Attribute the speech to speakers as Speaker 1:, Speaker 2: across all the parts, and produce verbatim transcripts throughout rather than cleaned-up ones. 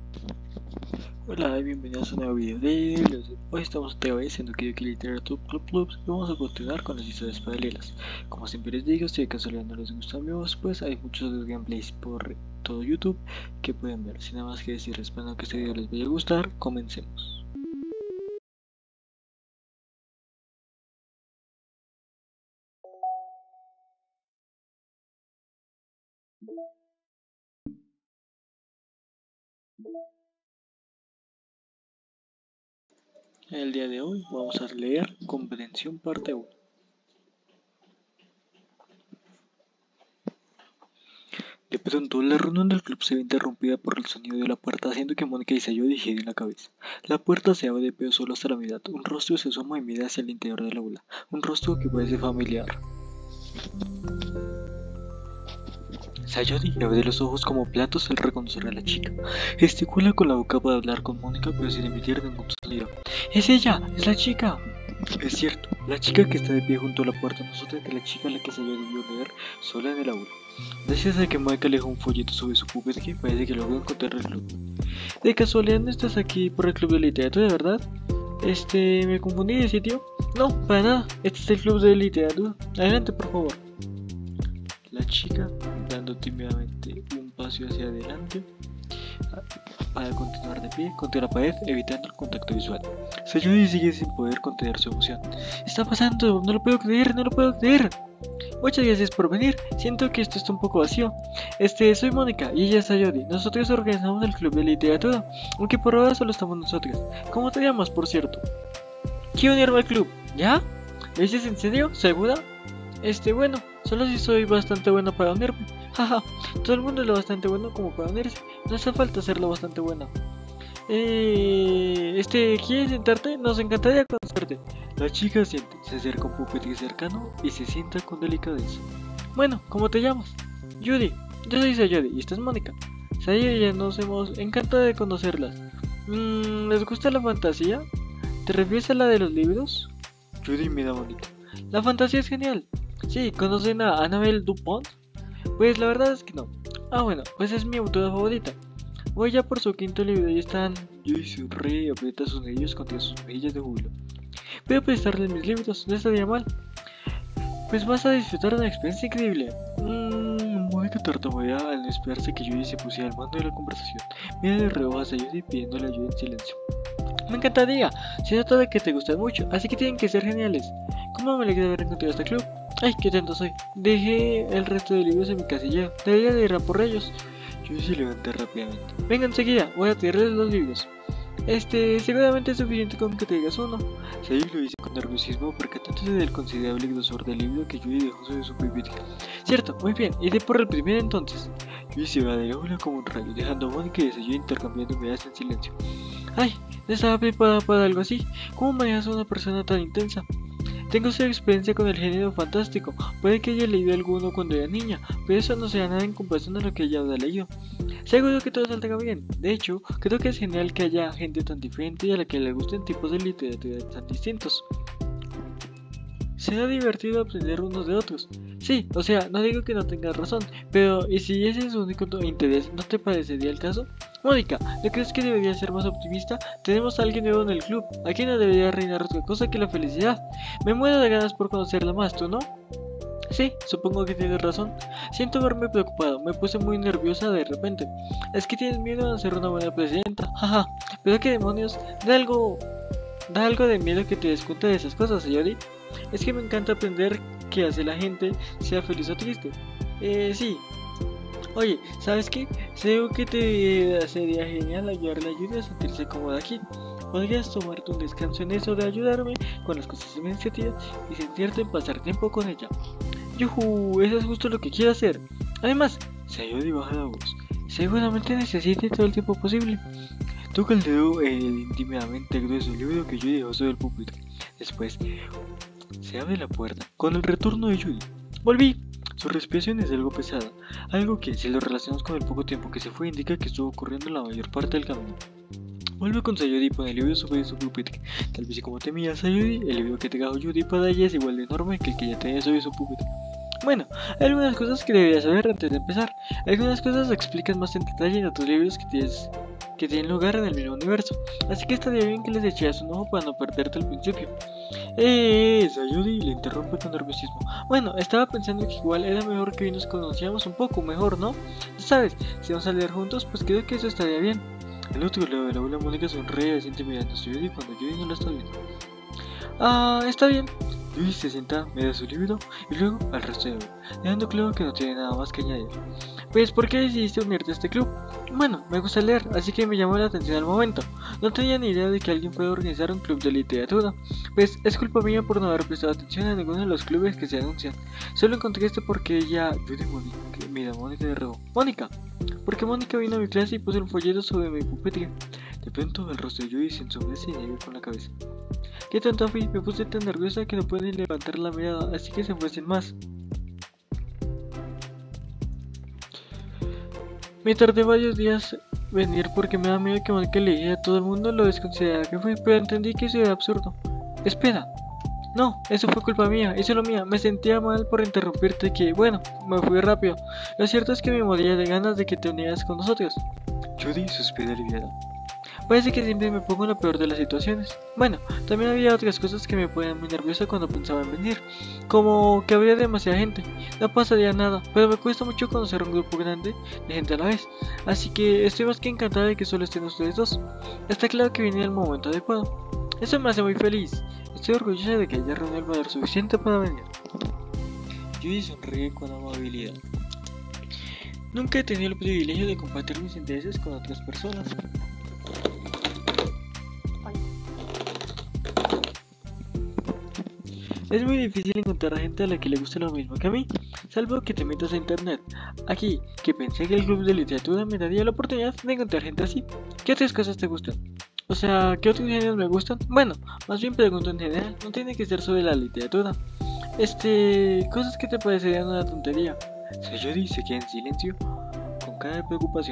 Speaker 1: Hola y bienvenidos a un nuevo video de los... Hoy estamos otra vez en Doki Literature Club Clubs y vamos a continuar con las historias paralelas. Como siempre les digo, si de casualidad no les gusta mi voz, pues hay muchos otros gameplays por todo YouTube que pueden ver. Sin nada más que decir, espero que este video les vaya a gustar, comencemos. El día de hoy vamos a leer Comprensión parte uno. De pronto, la reunión del club se ve interrumpida por el sonido de la puerta, haciendo que Mónica y Sayori giren la cabeza. La puerta se abre de pie solo hasta la mitad. Un rostro se asoma y mira hacia el interior del aula. Un rostro que parece familiar. Sayori abre los ojos como platos al reconocer a la chica. Gesticula con la boca para hablar con Mónica, pero sin emitir ningún sonido. ¡Es ella! ¡Es la chica! Es cierto, la chica que está de pie junto a la puerta no es otra que la chica a la que Sayori vio leer sola en el aula. Gracias a que Mónica le dejó un folleto sobre su pupitre, parece que logró encontrar el club. De casualidad no estás aquí por el club de literatura, ¿verdad? Este, ¿me confundí de sitio? No, para nada, este es el club de literatura. Adelante, por favor. La chica, dando tímidamente un paso hacia adelante para continuar de pie contra la pared, evitando el contacto visual. Sayori sigue sin poder contener su emoción. ¡Está pasando! ¡No lo puedo creer! ¡No lo puedo creer! Muchas gracias por venir. Siento que esto está un poco vacío. Este, soy Mónica y ella es Sayori. Nosotros organizamos el club de literatura, aunque por ahora solo estamos nosotros. ¿Cómo te llamas, por cierto? Quiero unirme al club. ¿Ya? ¿Lo dices en serio? ¿Segura? Este, bueno, solo si soy bastante bueno para unirme. Jaja, todo el mundo es lo bastante bueno como para unirse. No hace falta serlo bastante bueno. Eh, este, ¿quieres sentarte? Nos encantaría conocerte. La chica siente, se acerca a un pupitre cercano y se sienta con delicadeza. Bueno, ¿cómo te llamas? Judy. Yo soy Sayori y esta es Mónica. Sayori y ya nos hemos encantado de conocerlas. Mm, ¿Les gusta la fantasía? ¿Te refieres a la de los libros? Judy mira a Mónica. La fantasía es genial. Sí, ¿conocen a Annabelle Dupont? Pues la verdad es que no. Ah, bueno, pues es mi autora favorita. Voy ya por su quinto libro y están... Judy sonríe y aprieta sus nudillos contra sus mejillas de júbilo. Voy a prestarles mis libros, no estaría mal. Pues vas a disfrutar de una experiencia increíble. Mmm, Mónica tartamudea al no esperarse que Judy se pusiera al mando de la conversación. Mira de reojo a Sayori pidiéndole ayuda en silencio. Me encantaría, se nota de que te gustan mucho, así que tienen que ser geniales. ¿Cómo me alegra haber encontrado este club? Ay, qué tonto soy. Dejé el resto de libros en mi casillero, debería de ir a por ellos. Judy se levanta rápidamente. Venga enseguida, voy a tirarles los libros. Este, seguramente es suficiente con que te digas uno. Sayori lo dice con nerviosismo percatándose del considerable grosor del libro que Judy dejó sobre su pupitre. Cierto, muy bien, iré por el primero entonces. Judy se va de aula como un rayo, dejando a Mónica y a Sayori intercambiando miradas en silencio. Ay, no estaba preparada para algo así. ¿Cómo manejas a una persona tan intensa? Tengo cero experiencia con el género fantástico. Puede que haya leído alguno cuando era niña, pero eso no será nada en comparación a lo que ella habrá leído. Seguro que todo saldrá bien. De hecho, creo que es genial que haya gente tan diferente y a la que le gusten tipos de literatura tan distintos. Será divertido aprender unos de otros. Sí, o sea, no digo que no tengas razón, pero ¿y si ese es su único interés, no te parecería el caso? Mónica, ¿no crees que debería ser más optimista? Tenemos a alguien nuevo en el club, aquí no debería reinar otra cosa que la felicidad. Me muero de ganas por conocerla más, ¿tú no? Sí, supongo que tienes razón. Siento verme preocupado, me puse muy nerviosa de repente. Es que tienes miedo de ser una buena presidenta, jaja. Pero qué demonios, da algo... Da algo de miedo que te des cuenta de esas cosas, Sayori. Es que me encanta aprender qué hace la gente, sea feliz o triste. Eh, sí. Oye, ¿sabes qué? Creo que te sería genial ayudarle a Judy a sentirse cómoda aquí. Podrías tomarte un descanso en eso de ayudarme con las cosas administrativas y sentirte en pasar tiempo con ella. Yuhu, eso es justo lo que quiero hacer. Además, Sayori baja la voz. Seguramente necesite todo el tiempo posible. Toca el dedo el tímidamente grueso libro que Judy dejó sobre el pupitre. Después, se abre la puerta con el retorno de Judy. ¡Volví! Su respiración es algo pesada, algo que, si lo relacionamos con el poco tiempo que se fue, indica que estuvo ocurriendo la mayor parte del camino. Vuelve con Sayori y pone el libro sobre su pupitre. Tal vez como temía Sayori, el libro que trajo Judy para ella es igual de enorme que el que ya tenía sobre su pupitre. Bueno, hay algunas cosas que deberías saber antes de empezar. Algunas cosas se explican más en detalle en otros libros que tienes que tienen lugar en el mismo universo, así que estaría bien que les echaras un ojo para no perderte al principio. Eh, esa Judy le interrumpe con nerviosismo. Bueno, estaba pensando que igual era mejor que hoy nos conociéramos un poco mejor, ¿no? ¿Sabes? Si vamos a leer juntos, pues creo que eso estaría bien. El otro lado de la abuela Mónica sonríe y siente mirando a Judy cuando Judy no la está viendo. Ah, está bien. Judy se sienta, mira su libro y luego al resto de él, dejando claro que no tiene nada más que añadir. Pues, ¿por qué decidiste unirte a este club? Bueno, me gusta leer, así que me llamó la atención al momento. No tenía ni idea de que alguien puede organizar un club de literatura. Pues, es culpa mía por no haber prestado atención a ninguno de los clubes que se anuncian. Solo encontré este porque ella... Judy Mónica... Mira, Mónica de rebo. ¡Mónica! Porque Mónica vino a mi clase y puso un folleto sobre mi pupitre. De pronto, el rostro de Judy se ensombrece y niega con la cabeza. ¿Qué tonta fui? Me puse tan nerviosa que no pude ni levantar la mirada, así que se fue sin más. Me tardé varios días venir porque me da miedo que Mónica le dijera a todo el mundo lo desconsiderada que fui, pero entendí que eso era absurdo. Espera. No, eso fue culpa mía, y solo mía. Me sentía mal por interrumpirte que, bueno, me fui rápido. Lo cierto es que me moría de ganas de que te unieras con nosotros. Judy suspira aliviada. Parece que siempre me pongo en lo peor de las situaciones. Bueno, también había otras cosas que me ponían muy nerviosa cuando pensaba en venir, como que habría demasiada gente, no pasaría nada, pero me cuesta mucho conocer un grupo grande de gente a la vez, así que estoy más que encantada de que solo estén ustedes dos. Está claro que viene el momento adecuado. Eso me hace muy feliz. Estoy orgullosa de que haya reunido el valor suficiente para venir. Judy sonríe con amabilidad. Nunca he tenido el privilegio de compartir mis intereses con otras personas. Es muy difícil encontrar a gente a la que le guste lo mismo que a mí, salvo que te metas a internet. Aquí, que pensé que el club de literatura me daría la oportunidad de encontrar gente así. ¿Qué otras cosas te gustan? O sea, ¿qué otros géneros me gustan? Bueno, más bien pregunto en general, no tiene que ser sobre la literatura. Este... cosas que te parecerían una tontería. Sayori se queda en silencio, con cara de preocupación.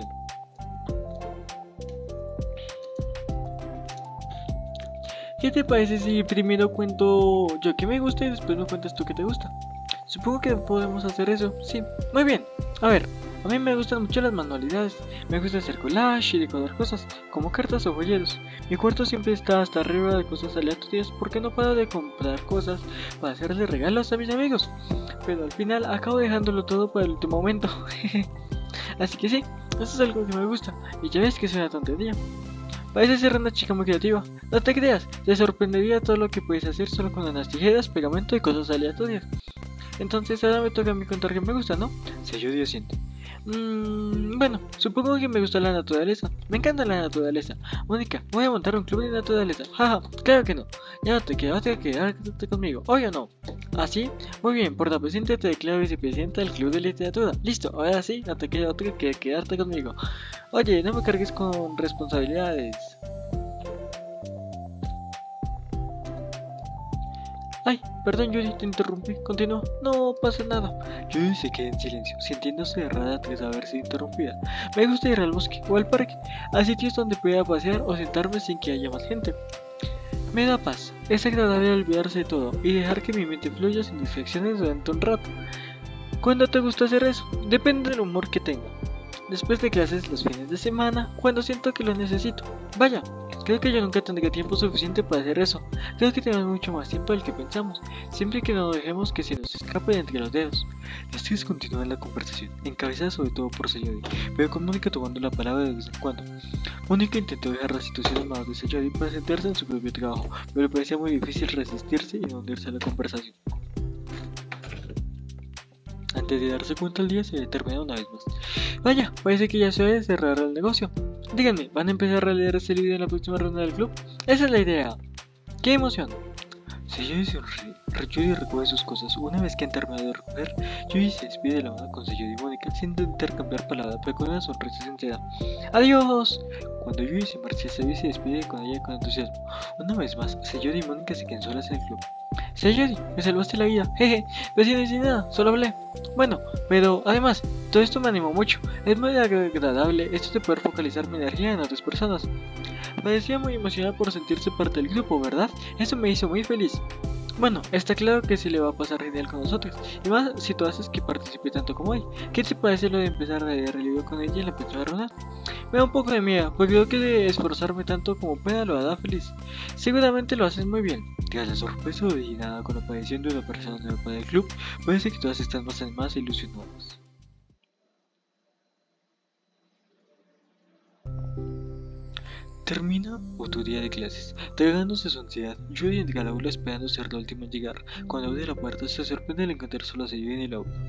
Speaker 1: ¿Qué te parece si primero cuento yo qué me gusta y después me cuentas tú qué te gusta? Supongo que podemos hacer eso, sí. Muy bien. A ver, a mí me gustan mucho las manualidades. Me gusta hacer collage y decorar cosas, como cartas o joyeros. Mi cuarto siempre está hasta arriba de cosas aleatorias porque no paro de comprar cosas para hacerle regalos a mis amigos. Pero al final acabo dejándolo todo para el último momento. Así que sí, eso es algo que me gusta. Y ya ves que es una tontería. Parece ser una chica muy creativa. No te creas, te sorprendería todo lo que puedes hacer solo con unas tijeras, pegamento y cosas aleatorias. Entonces ahora me toca a mí contar que me gusta, ¿no? Sayuri asiente. Mmm, bueno, supongo que me gusta la naturaleza. Me encanta la naturaleza. Mónica, voy a montar un club de naturaleza. Jaja, claro que no. Ya no te quedas que quedarte conmigo. ¿Hoy o no? ¿Ah, sí? Muy bien, por la presente te declaro vicepresidenta del club de literatura. Listo, ahora sí, no te queda otra que quedarte conmigo. Oye, no me cargues con responsabilidades. Ay, perdón Judy, te interrumpí, continúa, no pasa nada. Judy se queda en silencio, sintiéndose errada tras haber sido interrumpida. Me gusta ir al bosque o al parque, a sitios donde pueda pasear o sentarme sin que haya más gente. Me da paz, es agradable olvidarse de todo y dejar que mi mente fluya sin distracciones durante un rato. ¿Cuándo te gusta hacer eso? Depende del humor que tenga. Después de clases los fines de semana, cuando siento que lo necesito. Vaya, creo que yo nunca tendré tiempo suficiente para hacer eso. Creo que tenemos mucho más tiempo del que pensamos, siempre que no dejemos que se nos escape de entre los dedos. Las tres continúan la conversación, encabezadas sobre todo por Sayori, pero con Mónica tomando la palabra de vez en cuando. Mónica intentó dejar la situación en manos de Sayori para centrarse en su propio trabajo, pero le parecía muy difícil resistirse y no hundirse en la conversación. Antes de darse cuenta el día se había terminado una vez más. Vaya, parece que ya se debe cerrar el negocio. Díganme, ¿van a empezar a leer ese libro en la próxima ronda del club? Esa es la idea. ¡Qué emoción! Sayori sonríe, Judy recoge sus cosas. Una vez que han terminado de recoger, Judy se despide de la mano con Sayori y Mónica sin intercambiar palabras, pero con una sonrisa sincera. ¡Adiós! Cuando Judy se marcha, Sayori se despide con ella con entusiasmo. Una vez más, Sayori y Mónica se quedan solas en el club. Sayori, me salvaste la vida, jeje, pero si no hice nada, solo hablé. Bueno, pero además, todo esto me animó mucho. Es muy agradable esto de poder focalizar mi energía en otras personas. Parecía muy emocionada por sentirse parte del grupo, ¿verdad? Eso me hizo muy feliz. Bueno, está claro que se le va a pasar genial con nosotros, y más si tú haces que participe tanto como hoy. ¿Qué te parece lo de empezar a leer el libro con ella en la próxima ronda? Me da un poco de miedo, porque creo que de esforzarme tanto como pueda lo hará feliz. Seguramente lo haces muy bien. Tras la sorpresa originada con la aparición de una persona nueva para el club, parece que todas están más animadas e ilusionadas. Termina otro día de clases. Tragándose su ansiedad, Judy entra al aula esperando ser la última en llegar. Cuando abre la puerta, se sorprende al encontrar solo a Sayuri en el aula.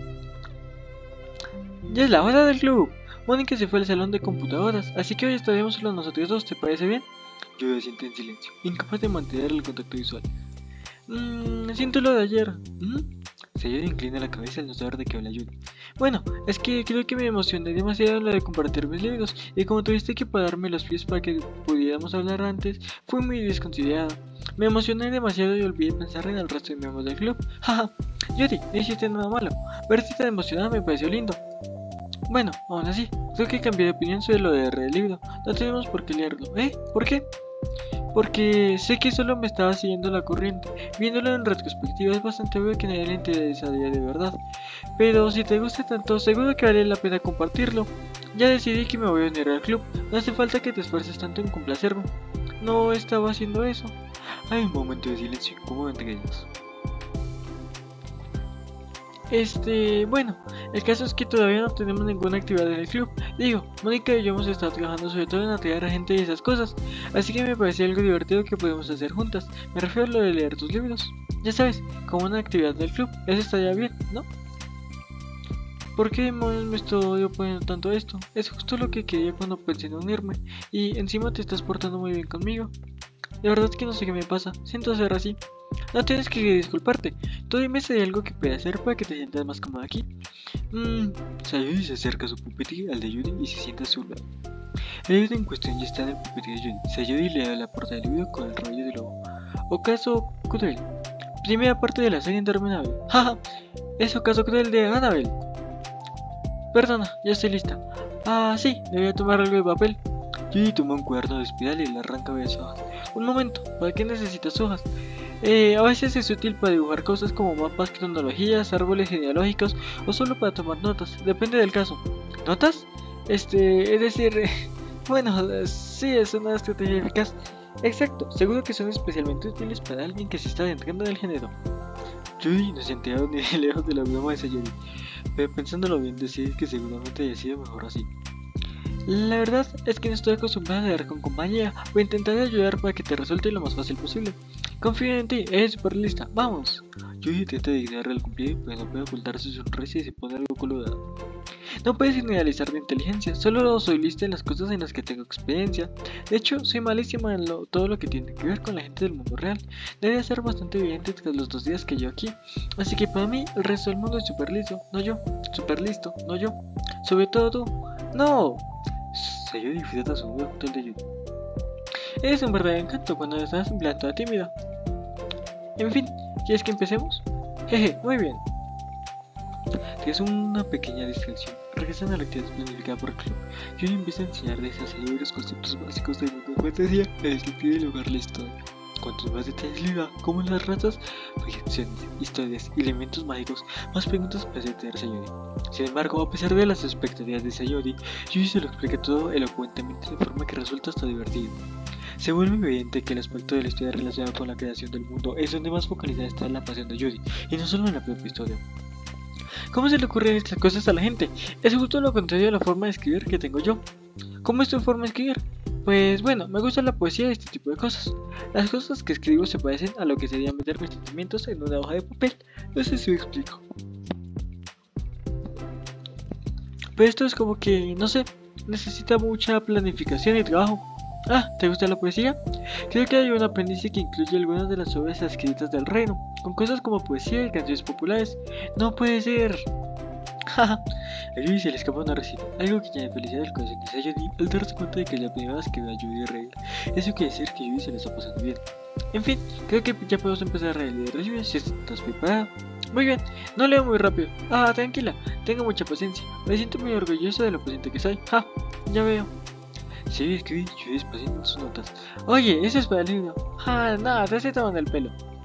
Speaker 1: ¡Ya es la hora del club! Mónica se fue al salón de computadoras, así que hoy estaremos solo nosotros dos, ¿te parece bien? Judy asiente en silencio, incapaz de mantener el contacto visual. Mmm, siento lo de ayer. ¿Mm? Sayuri inclina la cabeza al no saber de qué habla Judy. Bueno, es que creo que me emocioné demasiado en la de compartir mis libros, y como tuviste que pararme los pies para que pudiéramos hablar antes, fui muy desconsiderado. Me emocioné demasiado y olvidé pensar en el resto de miembros del club. Jaja, Judy, no hiciste nada malo. Verte tan emocionada me pareció lindo. Bueno, aún así, creo que cambié de opinión sobre lo de leer el libro. No tenemos por qué leerlo. ¿Eh? ¿Por qué? Porque sé que solo me estaba siguiendo la corriente. Viéndolo en retrospectiva es bastante obvio que a nadie le interesaría de verdad. Pero si te gusta tanto, seguro que vale la pena compartirlo. Ya decidí que me voy a unir al club. No hace falta que te esfuerces tanto en complacerme. No estaba haciendo eso. Hay un momento de silencio incómodo entre ellos. Este, bueno, el caso es que todavía no tenemos ninguna actividad en el club. Digo, Mónica y yo hemos estado trabajando sobre todo en atraer a gente y esas cosas. Así que me parecía algo divertido que podemos hacer juntas. Me refiero a lo de leer tus libros. Ya sabes, como una actividad del club. Eso estaría bien, ¿no? ¿Por qué demonios me estoy oponiendo tanto a esto? Es justo lo que quería cuando pensé en unirme. Y encima te estás portando muy bien conmigo. De verdad que no sé qué me pasa. Siento ser así. No tienes que disculparte. Tú dime si hay algo que pueda hacer para que te sientas más cómoda aquí. Mmm. Sayuri se acerca a su pupitre al de Judy y se sienta a su lado. El libro en cuestión ya está en el pupitre de Judy. Sayuri le da la portada del libro con el rollo de lobo. Ocaso cruel. Primera parte de la serie interminable. Jaja. Es Ocaso cruel de Annabelle. Perdona, ya estoy lista. Ah, sí, le voy a tomar algo de papel. Judy toma un cuaderno de espiral y le arranca varias hojas. Un momento, ¿para qué necesitas hojas? Eh, a veces es útil para dibujar cosas como mapas, cronologías, árboles genealógicos o solo para tomar notas, depende del caso. ¿Notas? Este, es decir, eh, bueno, sí, es una estrategia eficaz. Exacto, seguro que son especialmente útiles para alguien que se está adentrando en el género. Judy no se enteró ni de lejos de la broma de Sayuri, pero pensándolo bien decide que seguramente haya sido mejor así. La verdad es que no estoy acostumbrada a leer con compañía. Voy a intentar ayudar para que te resulte lo más fácil posible. Confío en ti, eres super lista, vamos. Judy trata de ignorar el cumplido, pero no puede ocultar su sonrisa y se pone algo colorada. No puedes generalizar mi inteligencia, solo soy lista en las cosas en las que tengo experiencia. De hecho, soy malísima en lo, todo lo que tiene que ver con la gente del mundo real. Debe ser bastante evidente tras los dos días que llevo aquí. Así que para mí, el resto del mundo es super listo, no yo. Super listo, no yo. Sobre todo tú. ¡No! Sayuri disfruta su nuevo junto al de Judy. Eres un verdadero encanto cuando estás en plan toda tímida. En fin, ¿quieres que empecemos? Jeje, muy bien. Tras una pequeña distracción, regresan a la actividad planificada por el club. Judy empieza a enseñarles a Sayuri los conceptos básicos del mundo de fantasía, la descripción y lugar la historia. Cuantos más detalles le da, como en las razas, proyecciones, historias y elementos mágicos, más preguntas puede tener Sayuri. Sin embargo, a pesar de las expectativas de Sayuri, Judy se lo explica todo elocuentemente de forma que resulta hasta divertido. Se vuelve evidente que el aspecto de la historia relacionado con la creación del mundo es donde más focalizada está la pasión de Judy, y no solo en la propia historia. ¿Cómo se le ocurren estas cosas a la gente? Es justo lo contrario a la forma de escribir que tengo yo. ¿Cómo es tu forma de escribir? Pues bueno, me gusta la poesía y este tipo de cosas. Las cosas que escribo se parecen a lo que sería meter mis sentimientos en una hoja de papel. No sé si me explico. Pero esto es como que, no sé, necesita mucha planificación y trabajo. Ah, ¿te gusta la poesía? Creo que hay un apéndice que incluye algunas de las obras escritas del reino, con cosas como poesía y canciones populares. ¡No puede ser! Jaja. A Judy se le escapa una risita, algo que añade felicidad al corazón de Sayuri al darse cuenta de que es la primera vez que ve a Judy reír. Eso quiere decir que Judy se la está pasando bien. En fin, creo que ya podemos empezar a reír de Judy si estás preparada. Muy bien, no leo muy rápido. Ah, tranquila, tengo mucha paciencia. Me siento muy orgulloso de lo paciente que soy. Ja, ya veo. Sí, escribí Judy despacio en sus notas. Oye, eso es para el libro. Ah, nada, te estoy tomando el pelo.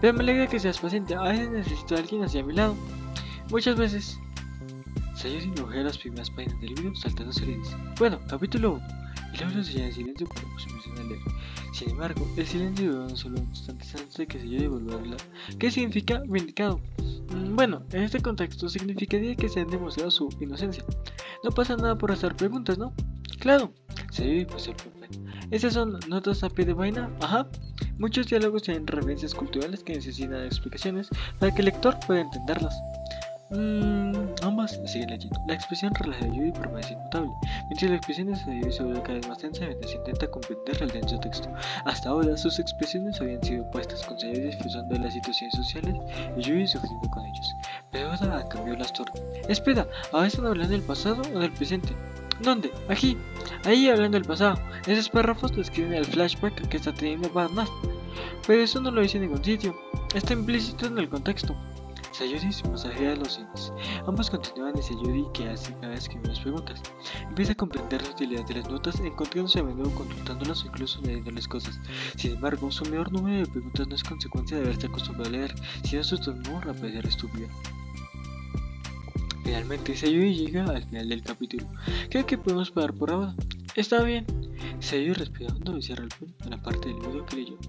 Speaker 1: Pero me alegra que seas paciente, a veces necesito a alguien hacia mi lado. Muchas veces. Sayuri ojea las primeras páginas del libro, saltándose le dice: Bueno, capítulo uno. El libro se llena de silencio cuando se empieza a leer. Sin embargo, el silencio duró no solo instantes antes de que Sayuri volviera a hablar. ¿Qué significa vindicado? Mm, bueno, en este contexto significaría que se han demostrado su inocencia. No pasa nada por hacer preguntas, ¿no? Claro. Sayuri puso el papel. ¿Esas son notas a pie de vaina? Ajá. Muchos diálogos tienen referencias culturales que necesitan explicaciones para que el lector pueda entenderlas. Mm, ambas siguen leyendo. La expresión relajada de Yuri permanece inmutable, mientras la expresión de Sayuri se vuelve cada vez más tensa mientras intenta comprender el denso texto. Hasta ahora, sus expresiones habían sido opuestas, con Sayuri disfrutando de las situaciones sociales y Yuri sufriendo con ellos. Pero ahora han cambiado las tornas. Espera, ¿ahora están hablando del pasado o del presente? ¿Dónde? Aquí. Ahí hablando del pasado. Esos párrafos describen el flashback que está teniendo Barnard. Pero eso no lo dice en ningún sitio. Está implícito en el contexto. Sayuri se masajea los dientes. Ambos continúan y Sayuri, que hace cada vez que las preguntas, empieza a comprender la utilidad de las notas, encontrándose a menudo consultándolas o incluso leyéndoles cosas. Sin embargo, su mayor número de preguntas no es consecuencia de haberse acostumbrado a leer, sino su temor a parecer estúpida. Finalmente, Sayuri llega al final del capítulo. Creo que podemos parar por ahora. Está bien. Sayuri respira hondo y cierra el puño en la parte del libro que leyó.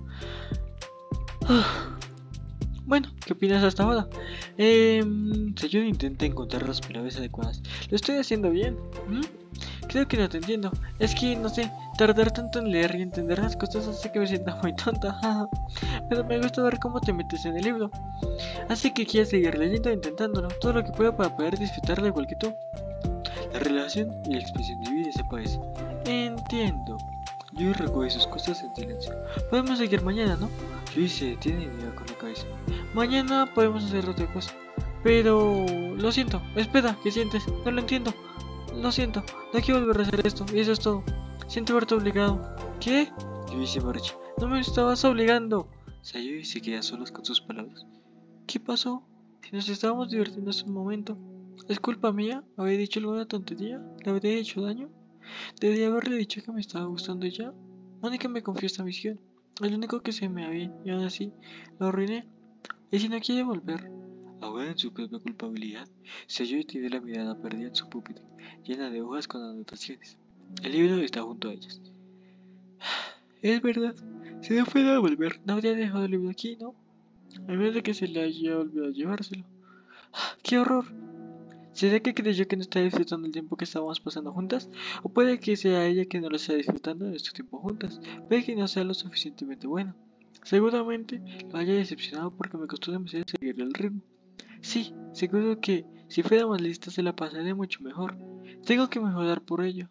Speaker 1: Bueno, ¿qué opinas hasta ahora? Eh, Sayuri intenta encontrar las palabras adecuadas. ¿Lo estoy haciendo bien? ¿Mm? Creo que no te entiendo. Es que, no sé, tardar tanto en leer y entender las cosas hace que me sienta muy tonta. Pero me gusta ver cómo te metes en el libro. Así que quiero seguir leyendo e intentándolo, todo lo que pueda para poder disfrutarlo igual que tú. La relación y la expresión de Yuri desaparece. Entiendo. Yuri recoge sus cosas en silencio. Podemos seguir mañana, ¿no? Yuri se detiene y mira con la cabeza. Mañana podemos hacer otra cosa. Pero... lo siento. Espera, ¿qué sientes? No lo entiendo. Lo siento. No quiero volver a hacer esto. Y eso es todo. Siento verte obligado. ¿Qué? Yuri se marcha. No me estabas obligando. Sayuri se queda solos con sus palabras. ¿Qué pasó? Si nos estábamos divirtiendo hace un momento. ¿Es culpa mía? ¿Había dicho alguna tontería? ¿Le habría hecho daño? ¿Debería haberle dicho que me estaba gustando ya? Mónica me confió esta misión. Es lo único que se me había y aún así lo arruiné. ¿Y si no quiere volver? Ahora en su propia culpabilidad, Sayuri tiene la mirada perdida en su pupitre, llena de hojas con anotaciones. El libro está junto a ellas. Es verdad, si no fuera a volver, no habría dejado el libro aquí, ¿no? A menos de que se le haya olvidado llevárselo. ¡Qué horror! ¿Será que creyó que no está disfrutando el tiempo que estábamos pasando juntas? ¿O puede que sea ella que no lo esté disfrutando de nuestro tiempo juntas? Puede que no sea lo suficientemente bueno. Seguramente lo haya decepcionado porque me costó demasiado seguir el ritmo. Sí, seguro que si fuera más lista se la pasaría mucho mejor. Tengo que mejorar por ello.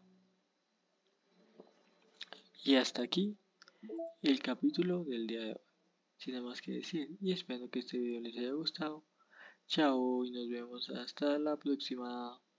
Speaker 1: Y hasta aquí el capítulo del día de hoy. Sin nada más que decir, y espero que este video les haya gustado. Chao y nos vemos hasta la próxima.